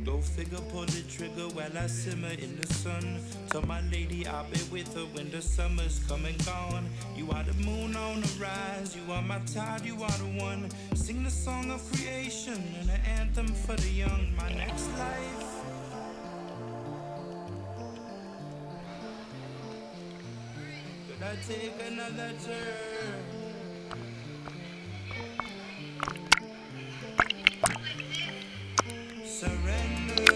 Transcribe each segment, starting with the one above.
Go figure, pull the trigger while I simmer in the sun. Tell my lady I'll be with her when the summer's come and gone. You are the moon on the rise, you are my tide, you are the one. Sing the song of creation and an anthem for the young. My next life, could I take another turn? Surrender.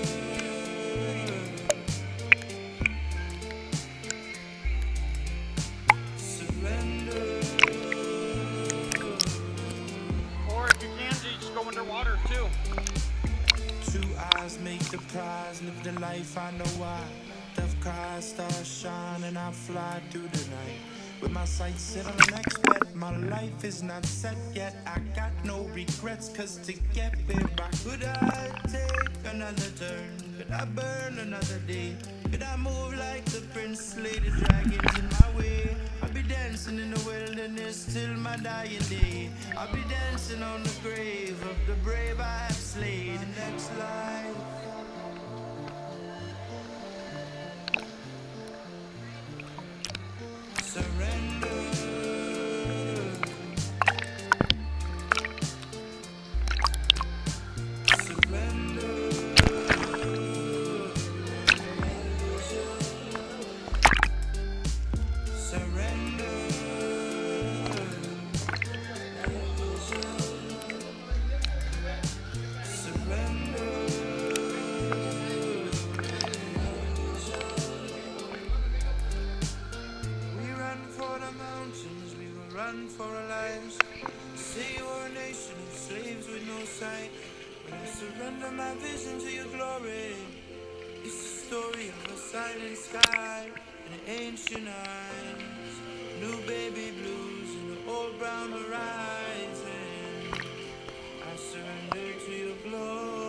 Or if you can, just go underwater too. Two eyes make the prize, live the life I know why. Tough cars, stars shine, and I fly through the night. With my sights set on the next bet, my life is not set yet. I got no regrets, cause to get where could I take another turn? Could I burn another day? Could I move like the prince, slay the dragons in my way? I'll be dancing in the wilderness till my dying day. I'll be dancing on the grave of the brave I have slayed. Next life, surrender. Surrender. Surrender. We run for the mountains, we will run for our lives. Say you're a nation of slaves with no sight. When I surrender my vision to your glory, it's the story of a silent sky and ancient eyes. New baby blues and the old brown horizon. I surrender to your glory.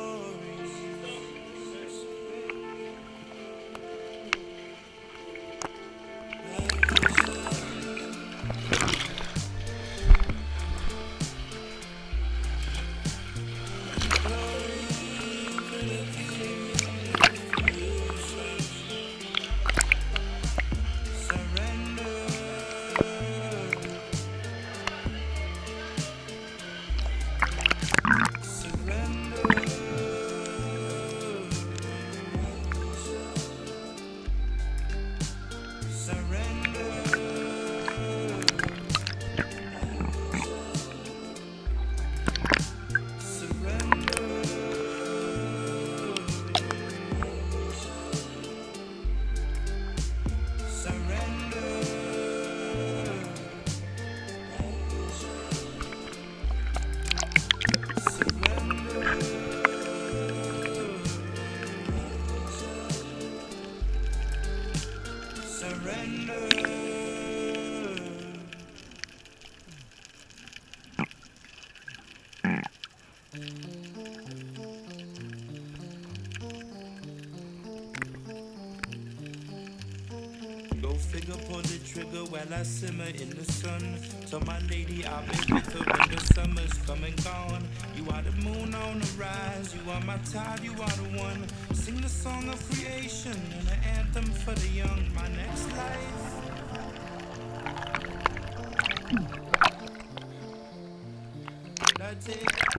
Go figure, pull the trigger while I simmer in the sun. Tell my lady I'll be with her when the summer's come and gone. You are the moon on the rise, you are my tide, you are the one. Sing the song of creation and an anthem for the young. My next life, could I take